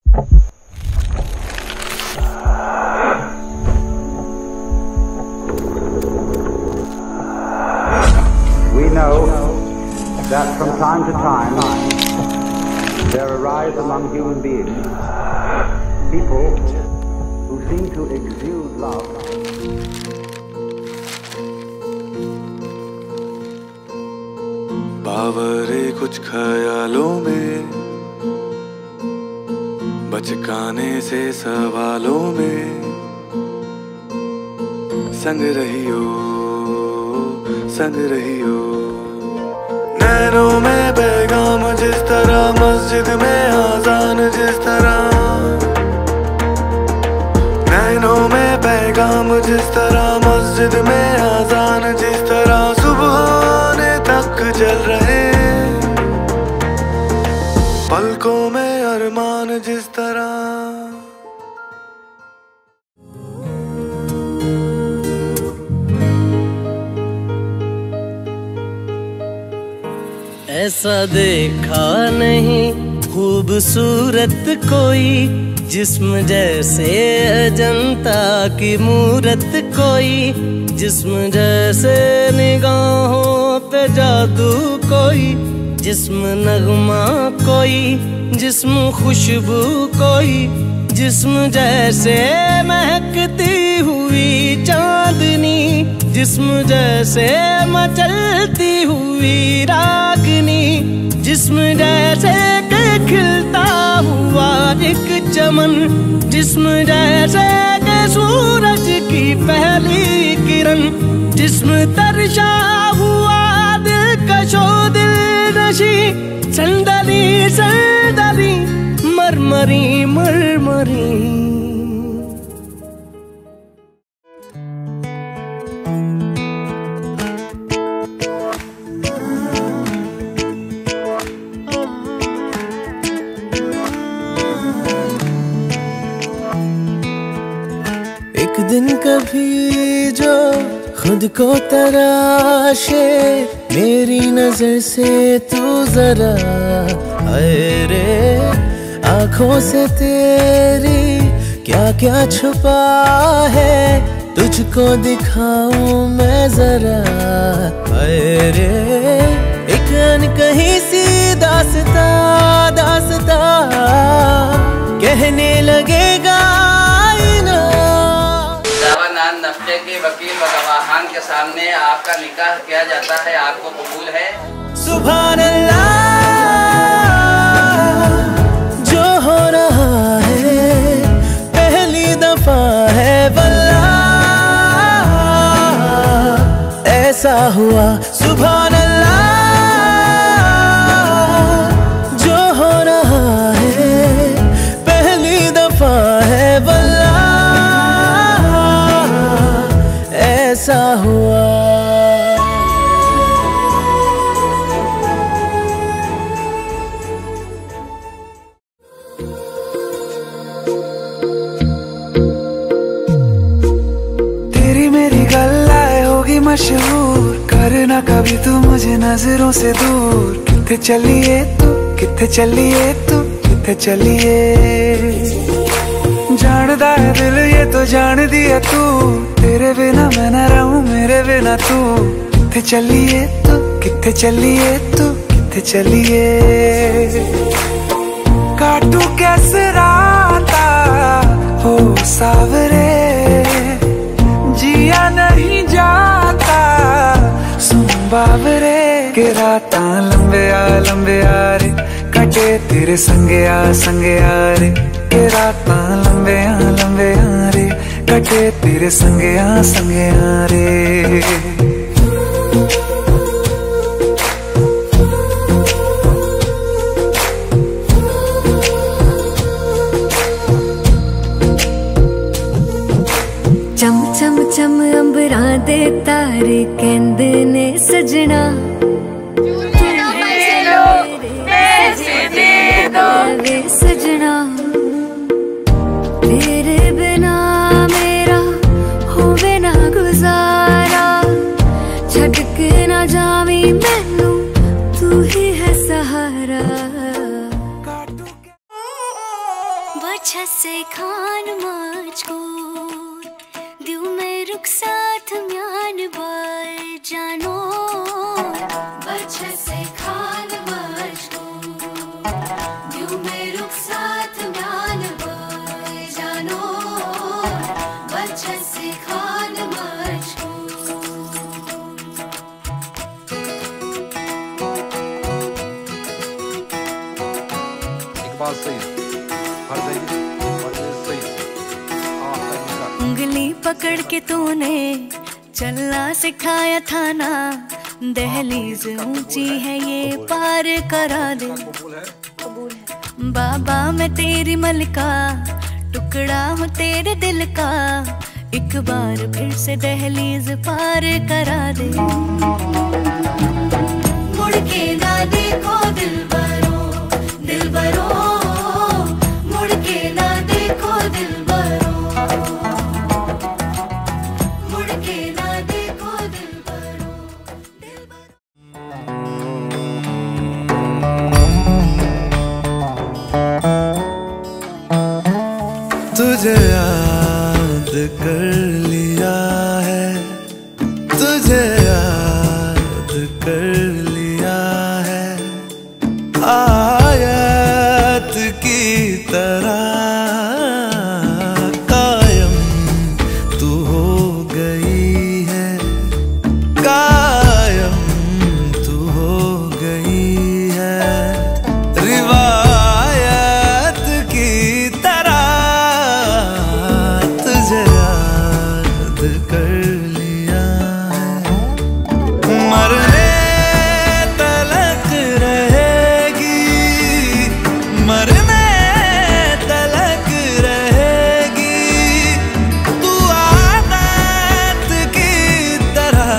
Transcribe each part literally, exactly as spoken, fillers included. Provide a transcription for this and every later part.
We know that from time to time there arise among human beings people who seem to exude love. बावरे कुछ ख्यालों में बचकाने से सवालों में संग रही हो संग रही हो। नैनों में पैगाम जिस तरह मस्जिद में आजान जिस तरह नैनों में पैगाम जिस तरह मस्जिद में आजान जिस तरह सुबह होने तक जल रहे पलकों में अरमान जिस तरह। ऐसा देखा नहीं खूबसूरत कोई जिस्म जैसे अजंता की मूरत कोई जिस्म जैसे निगाहों पे जादू कोई जिस्म नगमा कोई जिस्म खुशबू कोई जिस्म जैसे महकती हुई चांदनी जिस्म जैसे मचलती हुई रागनी जिस्म जैसे के खिलता हुआ एक चमन जिस्म जैसे के सूरज की पहली किरण जिस्म तरशा हुआ दिलकशो दिल नशी संदली संदली मरमरी मरमरी। एक दिन कभी जो खुद को तराशे मेरी नजर से तू जरा आए रे आँखों से तेरी क्या क्या छुपा है तुझको दिखाऊं मैं जरा आए रे एक अनकही सी दास्ता दास्ता कहने लगेगा नफ्ते के वकील व गवाहान के सामने आपका निकाह किया जाता है, आपको कबूल है? सुभान अल्लाह जो हो रहा है पहली दफा है वल्लाह ऐसा हुआ। सुभान अल्लाह जो हो रहा है पहली दफा है वल्लाह ऐसा हुआ। तेरी मेरी गल्लाए होगी मशहूर करना कभी तू मुझे नजरों से दूर। किथे चलिए तू किथे चलिए तू किथे चलिए जानदा है दिल ये तो जान दिया तू तेरे बिना मैं न रहूं मेरे बिना तू। किथे चलिए तू किथे चलिए तू किथे चलिए काटू कैसे राता हो सावरे जिया नहीं जाता सुन बावरे के राता लंबे आ लंबे आ रे कटे तेरे संगे आ संगे आ रे के राता लंबे आ लंबे आ रे कटे तेरे संगे आ संगे आ रे। चम चम चम अंबरा दे तारे कहंदे ने सजना वे सजना तेरे बिना मेरा होवे ना गुजारा छड़ के ना जावी मैनू तू ही है सहारा। बच्चा से खान मुझको दिल में रुक साथ म्यान बाय जानो बच्चा से खान मुझको दिल में रुक साथ म्यान बाय जानो बच्चा से खान मुझको इकबाल सईद उंगली पकड़ के तूने चलना सिखाया था ना दहलीज ऊंची है ये पार करा दे बाबा मैं तेरी मलिका टुकड़ा हूँ तेरे दिल का एक बार फिर से दहलीज पार करा दे मुड़ के ना देखो दिल बरो दिल बरो मुड़ के ना देखो दिल बरो मुड़ के ना देखो दिल बरो दिल बरो तुझे याद कर लिया है तुझे याद कर लिया है आयत की तरह कायम तू हो गई है कायम तू हो गई है रिवायत की तरह तुझे याद कर लिया है मरने तलक रहेगी मरने तलक रहेगी तू आदत की तरह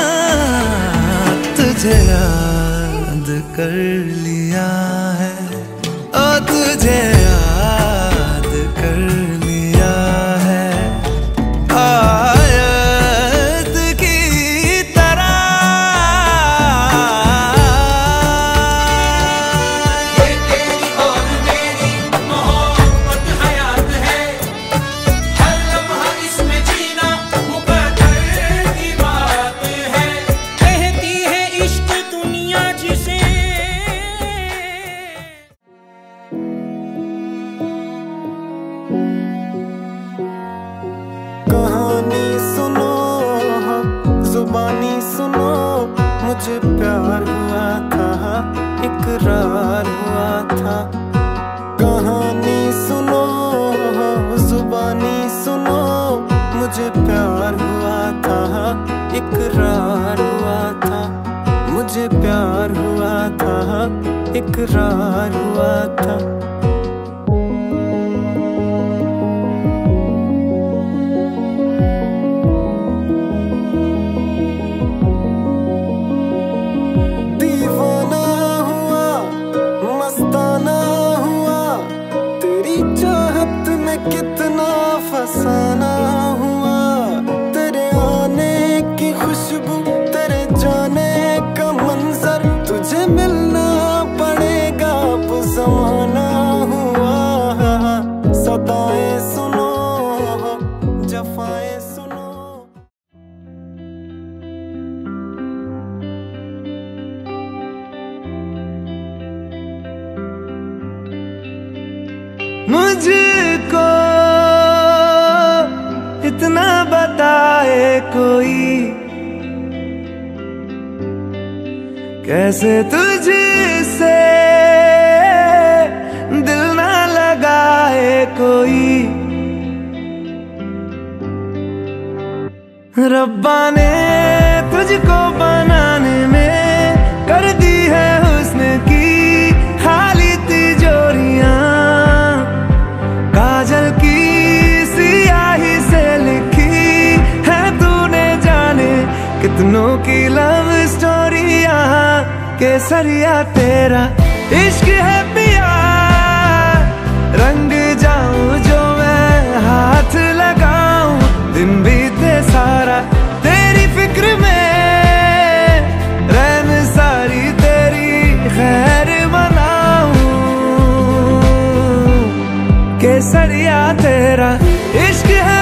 तुझे याद कर लिया है ओ तुझे याद कर लिया है आयत की तरह ये तेरी और मेरी मोहब्बत हयात है हर लम्हा इसमें जीना मुकद्दर की बात है कहती है इश्क दुनिया जिसे कहानी सुनो जुबानी सुनो मुझे प्यार हुआ था इकरार हुआ था कहानी सुनो जुबानी सुनो मुझे प्यार हुआ था इकरार हुआ था मुझे प्यार हुआ था इकरार हुआ था दीवाना हुआ मस्ताना हुआ तेरी चाहत में कितना फसाना हुआ तेरे आने की खुशबू तेरे जाने का मंजर तुझे मिलना पड़ेगा अब ज़माना हुआ सदाएं सुनो जफाएं सुनो मुझको इतना बताए कोई कैसे तुझसे दिल ना लगाए कोई रब्बा ने तुझको बनाने में कर दी है हुस्न की खाली तिजोरियां काजल की सियाही से लिखी है तूने जाने कितनों की लव स्टोरियां केसरिया तेरा इश्क है पिया रंग जाऊं जो मैं हाथ लगाऊं दिन बीते सारा तेरी फिक्र में रैन सारी तेरी खैर मनाऊं केसरिया तेरा इश्क है